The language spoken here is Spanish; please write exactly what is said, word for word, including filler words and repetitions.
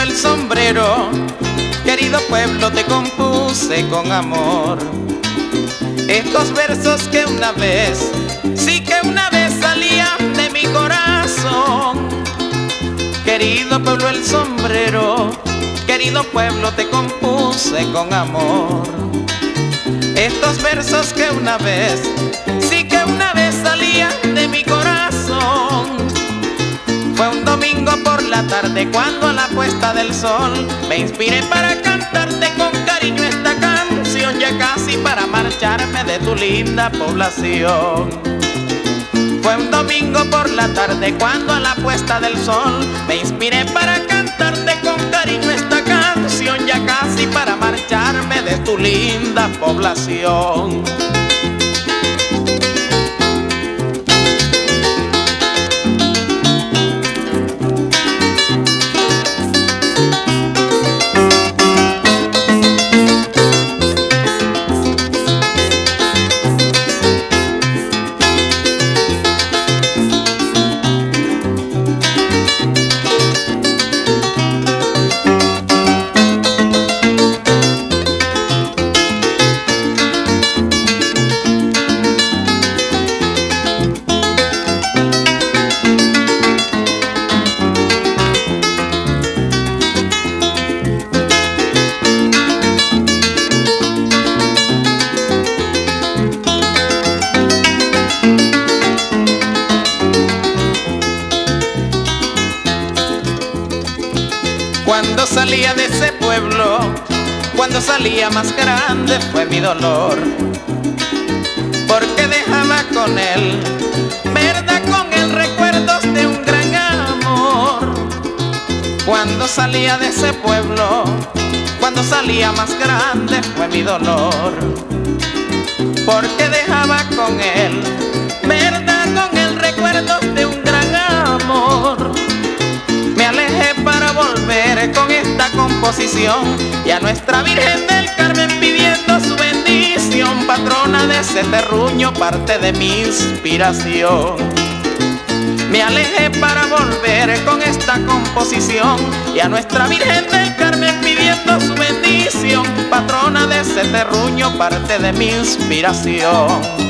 el sombrero, querido pueblo, te compuse con amor estos versos que una vez, sí que una vez salían de mi corazón. Querido pueblo el sombrero, querido pueblo, te compuse con amor estos versos que una vez, sí que una vez salían de mi corazón. Fue un domingo por la tarde cuando a la puesta del sol me inspiré para cantarte con cariño esta canción, ya casi para marcharme de tu linda población. Fue un domingo por la tarde cuando a la puesta del sol me inspiré para cantarte con cariño esta canción, ya casi para marcharme de tu linda población. Cuando salía de ese pueblo, cuando salía más grande fue mi dolor, porque dejaba con él, verdad, con él recuerdos de un gran amor. Cuando salía de ese pueblo, cuando salía más grande fue mi dolor, porque dejaba con él, verdad, con él recuerdos de un gran amor. Me alejé para volver con esta composición y a nuestra Virgen del Carmen pidiendo su bendición, patrona de ese terruño, parte de mi inspiración. Me alejé para volver con esta composición y a nuestra Virgen del Carmen pidiendo su bendición, patrona de ese terruño, parte de mi inspiración.